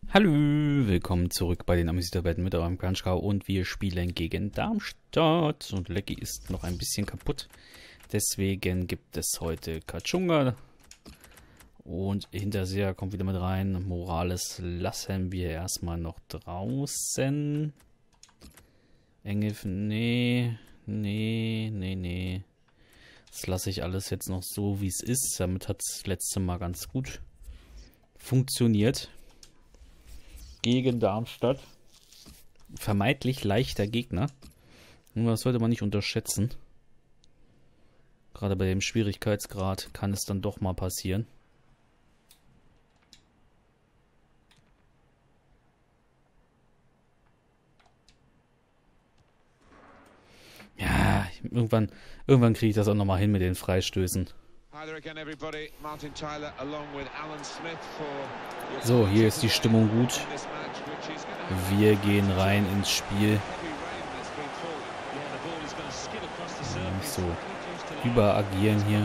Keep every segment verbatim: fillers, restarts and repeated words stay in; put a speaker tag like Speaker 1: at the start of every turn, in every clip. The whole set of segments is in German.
Speaker 1: Hallo, willkommen zurück bei den Amüsiertabletten mit eurem Crunchcow und wir spielen gegen Darmstadt und Lecky ist noch ein bisschen kaputt. Deswegen gibt es heute Kachunga und Hinterseher kommt wieder mit rein. Morales lassen wir erstmal noch draußen. Engel, nee, nee, nee, nee. Das lasse ich alles jetzt noch so, wie es ist. Damit hat es letzte Mal ganz gut funktioniert. Gegen Darmstadt. Vermeintlich leichter Gegner. Nur das sollte man nicht unterschätzen. Gerade bei dem Schwierigkeitsgrad kann es dann doch mal passieren. Ja, irgendwann, irgendwann kriege ich das auch nochmal hin mit den Freistößen. So, hier ist die Stimmung gut. Wir gehen rein ins Spiel. Nicht so überagieren hier.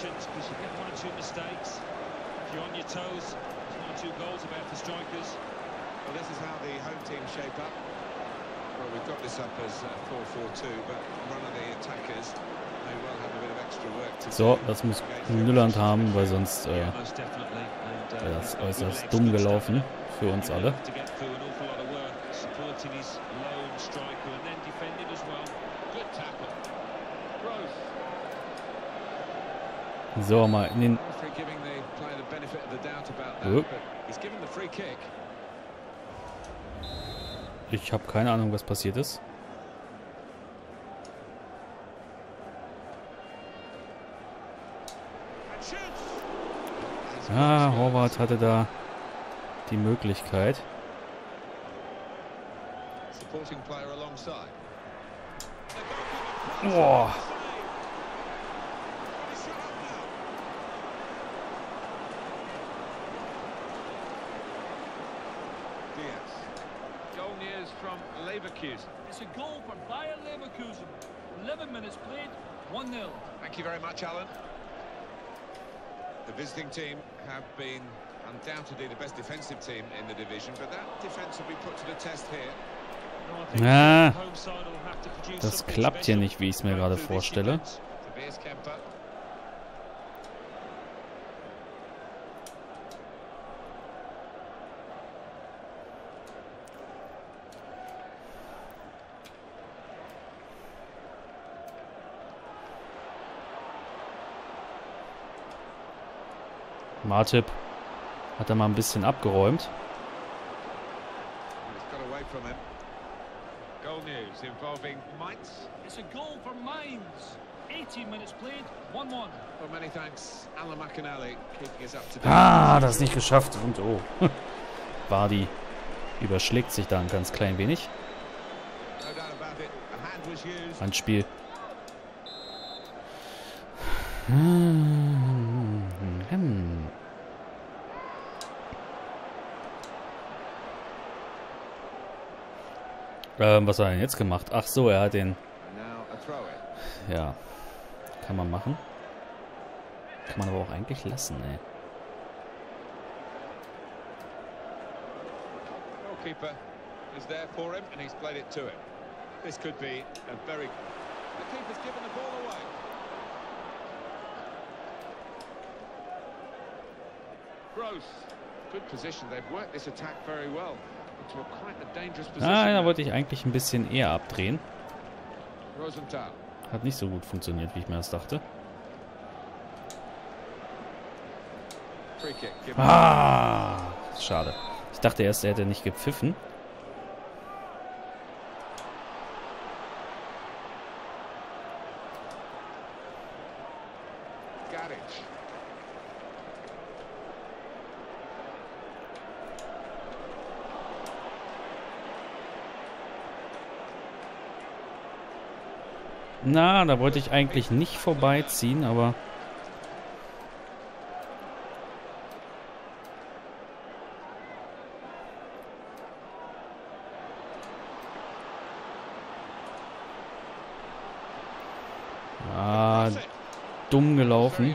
Speaker 1: So, das muss Nülland haben, weil sonst äh, wäre das äußerst dumm gelaufen für uns alle. So, mal in den... Oh. Ich habe keine Ahnung, was passiert ist. Ah, Horvath hatte da die Möglichkeit. Boah.
Speaker 2: Leverkusen. It's a goal for Bayer Leverkusen. eleven minutes played, one nil. Thank you very much, Alan. The visiting team have been undoubtedly the best defensive team in the division, but that defense will be put to the test here.
Speaker 1: Ah, das klappt hier nicht, wie ich es mir gerade vorstelle. Martip hat er mal ein bisschen abgeräumt. Ah, das nicht geschafft. Und oh, Vardy überschlägt sich da ein ganz klein wenig. Handspiel. Hm. Hm. Ähm, was hat er denn jetzt gemacht? Ach so, er hat den... Ja, kann man machen. Kann man aber auch eigentlich lassen, ey. Goalkeeper is there for him and he's played it to him. This could be a very... The keeper's given the ball away. Good position. They've worked this attack very well. Into a quite a dangerous position. Ah, da wollte ich eigentlich ein bisschen eher abdrehen. Hat nicht so gut funktioniert, wie ich mir das dachte. Ah, schade. Ich dachte erst, er hätte nicht gepfiffen. Na, da wollte ich eigentlich nicht vorbeiziehen, aber... Ah, dumm gelaufen.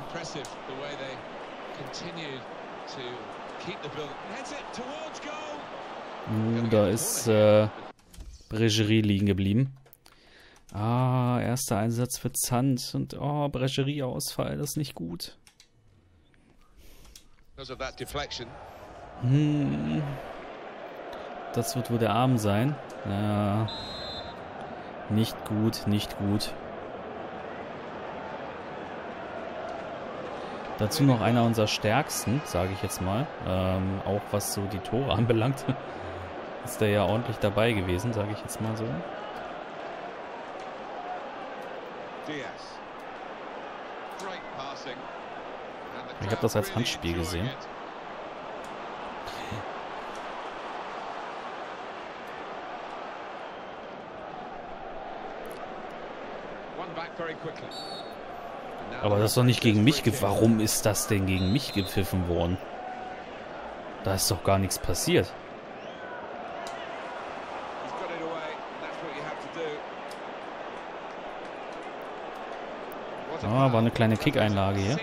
Speaker 1: Uh, da ist äh, Bregerie liegen geblieben. Ah, erster Einsatz für Zandt und oh, Bregerie-Ausfall, das ist nicht gut. Hm. Das wird wohl der Arm sein. Ja. Nicht gut, nicht gut. Dazu noch einer unserer stärksten, sage ich jetzt mal. Ähm, auch was so die Tore anbelangt. Ist der ja ordentlich dabei gewesen, sage ich jetzt mal so. Ich habe das als Handspiel gesehen. Aber das ist doch nicht gegen mich gepfiffen. Warum ist das denn gegen mich gepfiffen worden? Da ist doch gar nichts passiert. Ah, war eine kleine Kick-Einlage hier.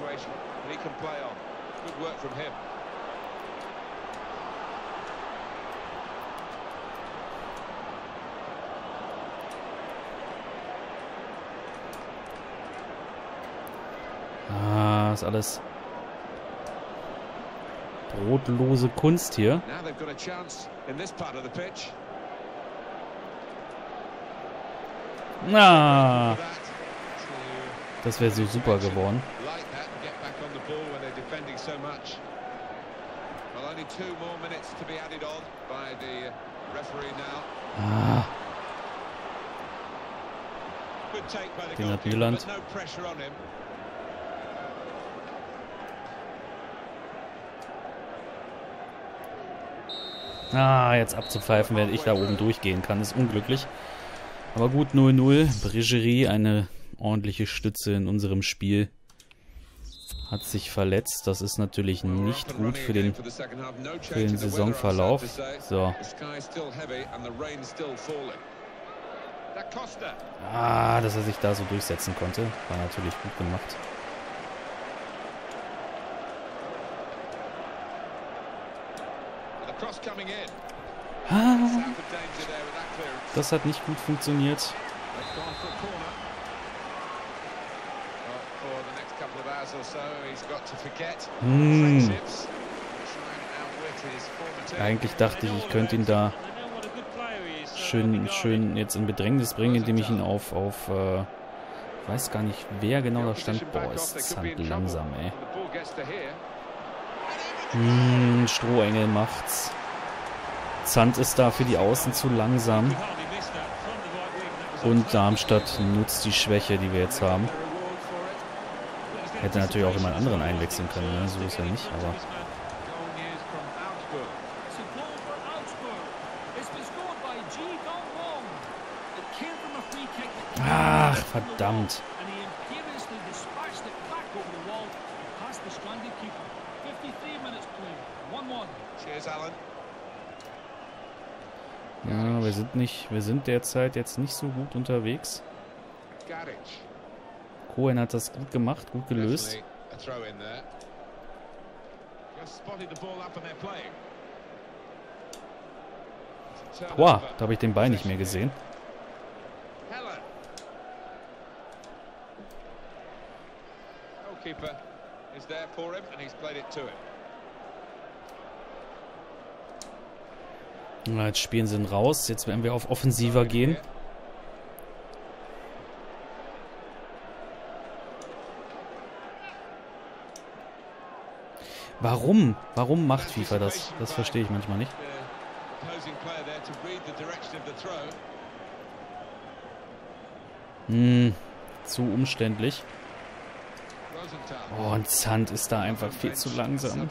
Speaker 1: Ah, ist alles brotlose Kunst hier. Na, das wäre so super geworden. Ah. Den hat Milan. Ah, jetzt abzupfeifen, während ich da oben durchgehen kann, ist unglücklich. Aber gut, null null. Bregerie, eine ordentliche Stütze in unserem Spiel, hat sich verletzt. Das ist natürlich nicht gut für den, für den Saisonverlauf. So. Ah, dass er sich da so durchsetzen konnte, war natürlich gut gemacht. Ah, das hat nicht gut funktioniert. Hm. Eigentlich dachte ich, ich könnte ihn da schön, schön jetzt in Bedrängnis bringen, indem ich ihn auf, auf äh, weiß gar nicht, wer genau da stand. Boah, ist Zandt langsam, ey. Hm, Strohengel macht's. Zandt ist da für die Außen zu langsam. Und Darmstadt nutzt die Schwäche, die wir jetzt haben. Hätte natürlich auch jemand anderen einwechseln können, ne? So ist ja nicht, aber... Ach, verdammt. Ja, wir sind nicht, wir sind derzeit jetzt nicht so gut unterwegs. Cohen hat das gut gemacht, gut gelöst. Boah, da habe ich den Ball nicht mehr gesehen. Na, jetzt spielen sie ihn raus. Jetzt werden wir auf Offensiver gehen. Warum? Warum macht FIFA das? Das verstehe ich manchmal nicht. Hm, zu umständlich. Oh, und Zandt ist da einfach viel zu langsam.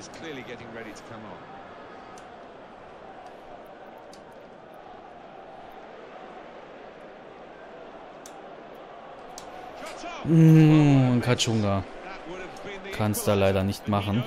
Speaker 1: Mmh, Kachunga kann es da leider nicht machen.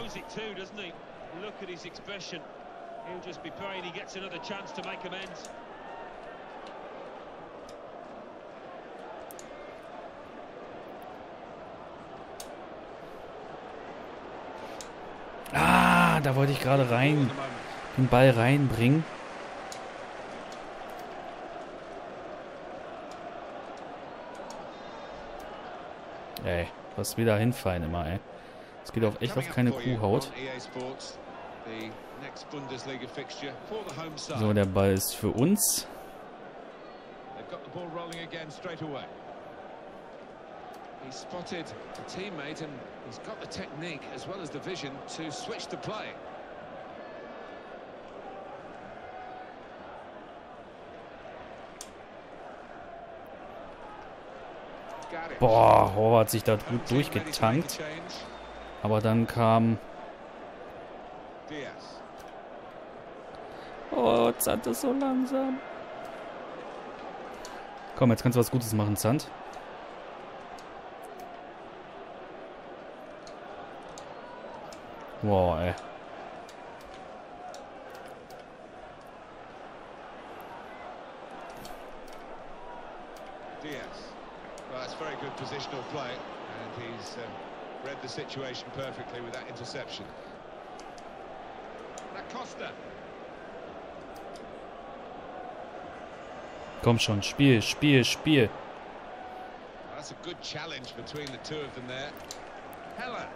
Speaker 1: Ah, da wollte ich gerade rein. den Ball reinbringen. Ey, was wieder hinfallen immer, ey. Es geht auch echt auf keine Kuhhaut. So, der Ball ist für uns.
Speaker 2: He spotted a teammate and he's got the technique as well as the vision to switch the play.
Speaker 1: Boah, Horvath hat sich da gut durchgetankt. Aber dann kam... Oh, Zand ist so langsam. Komm, jetzt kannst du was Gutes machen, Zand. Wow, ey.
Speaker 2: Diaz. Well, that's very good positional play, and he's uh, read the situation perfectly with that interception. Da Costa.
Speaker 1: Komm schon, Spiel, Spiel, Spiel.
Speaker 2: That's a good challenge between the two of them there. Heller.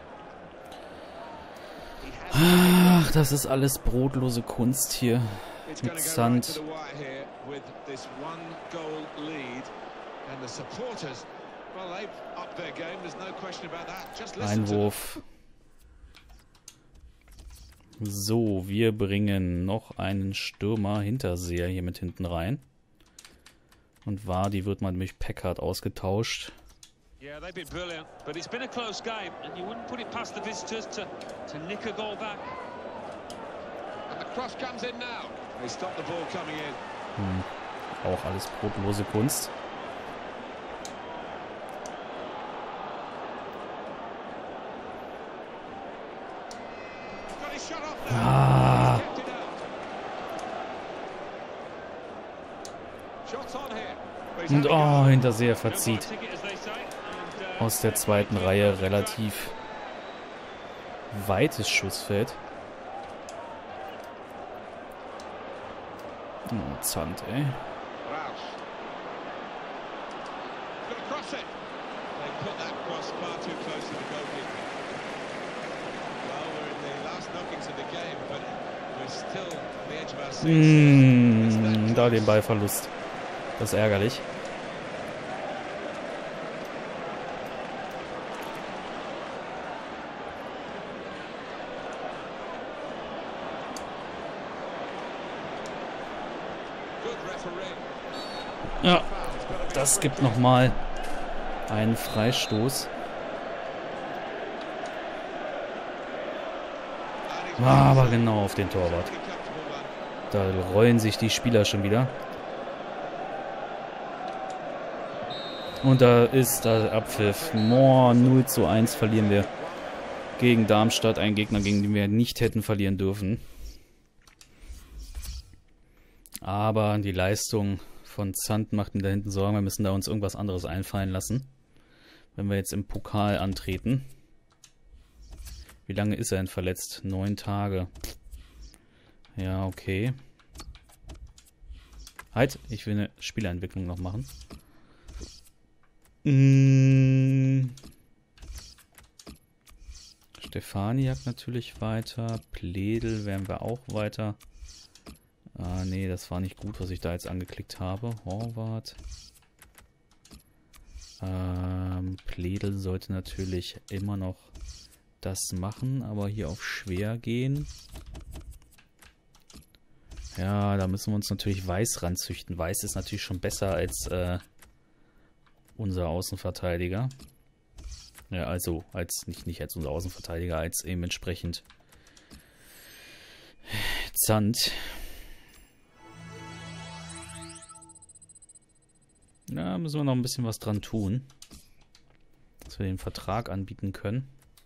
Speaker 1: Ach, das ist alles brotlose Kunst hier mit Sand. Einwurf. So, wir bringen noch einen Stürmer Hinterseher hier mit hinten rein. Und Vardy wird mal durch Packard ausgetauscht.
Speaker 2: Yeah, they've been brilliant, but it's been a close game, and you wouldn't put it past the visitors to, to nick a goal back. And the cross comes in now. They stop the ball coming in.
Speaker 1: Hm. Auch alles brotlose Kunst.
Speaker 2: Got his shot off
Speaker 1: Ah.
Speaker 2: now. Kept it out. Shots on here.
Speaker 1: Und oh, Hinterseher verzieht. Aus der zweiten Reihe relativ weites Schussfeld. Oh, Zand, ey. Mmh, da den Ballverlust. Das ist ärgerlich. Ja, das gibt nochmal einen Freistoß. Aber genau auf den Torwart. Da rollen sich die Spieler schon wieder. Und da ist der Abpfiff. Oh, null zu eins verlieren wir gegen Darmstadt. Ein Gegner, gegen den wir nicht hätten verlieren dürfen. Aber die Leistung von Zand macht mir da hinten Sorgen. Wir müssen da uns irgendwas anderes einfallen lassen, wenn wir jetzt im Pokal antreten. Wie lange ist er denn verletzt? Neun Tage. Ja, okay. Halt, ich will eine Spielerentwicklung noch machen. Mmh. Stefaniak natürlich weiter. Pledel werden wir auch weiter. Ah, nee, das war nicht gut, was ich da jetzt angeklickt habe. Horvath. Ähm, Pledel sollte natürlich immer noch das machen, aber hier auf schwer gehen. Ja, da müssen wir uns natürlich Weiß ranzüchten. Weiß ist natürlich schon besser als äh, unser Außenverteidiger. Ja, also als nicht, nicht als unser Außenverteidiger, als eben entsprechend Zand. Na, müssen wir noch ein bisschen was dran tun, dass wir den Vertrag anbieten können.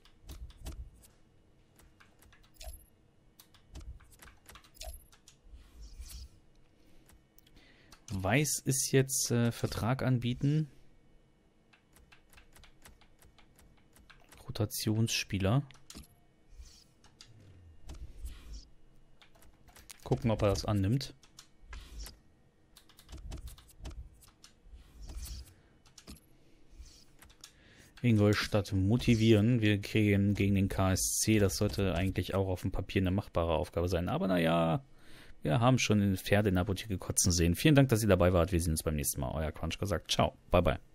Speaker 1: Weiß ist jetzt äh, Vertrag anbieten. Rotationsspieler. Gucken, ob er das annimmt. Ingolstadt motivieren. Wir kriegen gegen den K S C. Das sollte eigentlich auch auf dem Papier eine machbare Aufgabe sein. Aber naja, wir haben schon Pferde in der Apotheke kotzen sehen. Vielen Dank, dass ihr dabei wart. Wir sehen uns beim nächsten Mal. Euer Crunch gesagt. Ciao. Bye, bye.